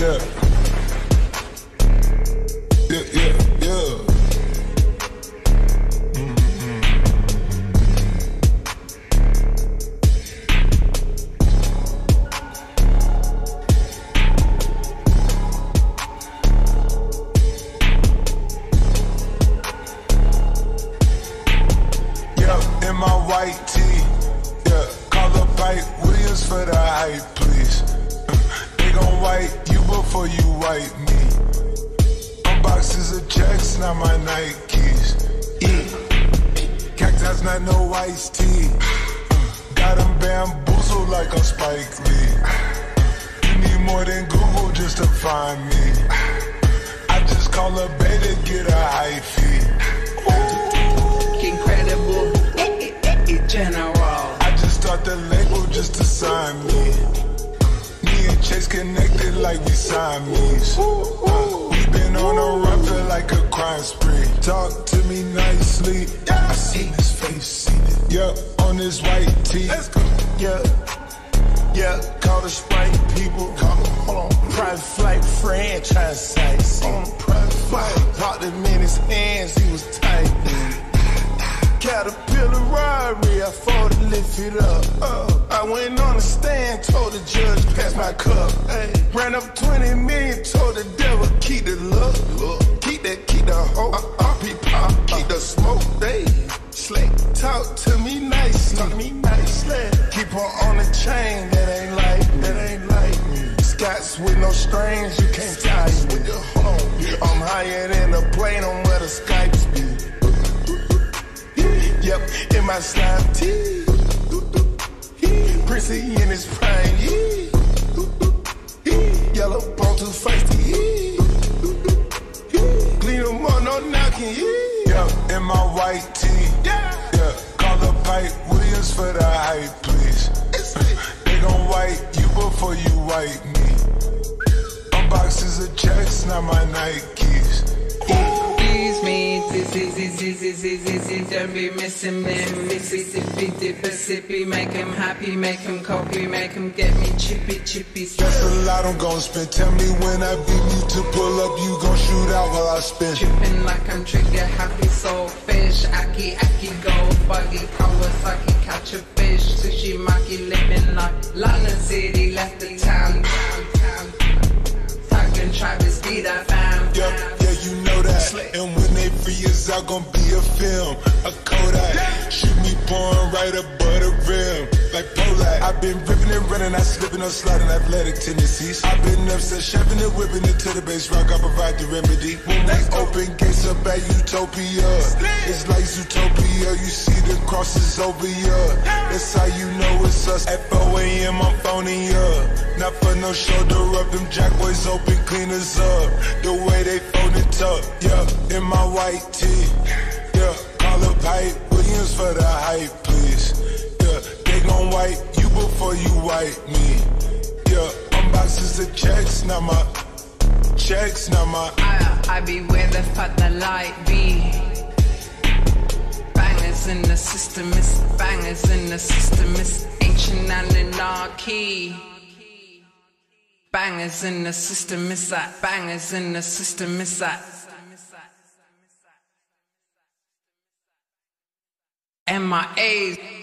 Yeah. Yeah, yeah, yeah. Yeah, in my white tee. Yeah, call up Pipe Williams for the hype, please. They gon' wipe you before you wipe me. Boxes of checks, not my Nikes. Cacti's not no iced tea. Got them bamboozled like I'm Spike Lee. You need more than Google just to find me. I just call a beta, get a high fee. Incredible, general. I just start the label just to sign me. Me and Chase connected like we Siamese. Been on a run, feel like a crime spree. Talk to me nicely. I seen his face, seen it. Yeah, on his white tee. Let's go. Yeah, yeah. Call the Sprite people. Hold on. Private flight franchise sites. On private flight. Popped him in his hands, he was tight. Caterpillar robbery, I fought to lift it up. I went on the stand, told the judge, pass my cup. Ay. Ran up 20 million, told the devil, keep the look. Keep the hope. Keep the smoke, they slick. Talk to me nicely. Keep her on the chain, that ain't like me. Scots with no strings, you can't tie me. I'm higher than a plane on where the Skypes be. Yep, in my slime tee. Prissy in his prime, yellow bone too feisty. Clean them on, no knocking, yeah. In my white tee, yeah. Call up Pipe Williams for the hype, please. They gon' wipe you before you wipe me. Boxes of checks, not my Nikes. Excuse me, don't be missing me. Mississippi, make him happy, make him copy, make him get me chippy. That's a lot I'm gon' spend. Tell me when I beat you to pull up, you gon' shoot out while I spin. Chippin' like I'm trigger happy, soul fish. Aki, go buggy, Kawasaki, catch a fish. Sushi, maki, living like London City, left the town. Tuggin' travesty, that fam. Yeah, you know that. And when they free us out, gon' be a film, a Kodak. Shoot me pouring right above the rim, like Polak. I've been ripping and running, I slipping or sliding athletic tendencies. I've been upset, shoving and whipping it to the base rock. I provide the remedy. When we open gates up at Utopia, it's like Zootopia. You see the crosses over here. That's how you know it's us. At 4 a.m. I'm phoning up. Not for no shoulder up. Them jack boys open cleaners up. The way they fold it up, yeah. In my white tee, yeah. Call up Pipe Williams for the hype, please. Yeah, they gon' wipe you before you wipe me. Yeah, boxes of checks, not my checks, not my. I be where the fuck the light be. Bangers in the system, it's bangers in the system, it's ancient anarchy. Bangers in the system, it's that. Bangers in the system, it's that. MIAs.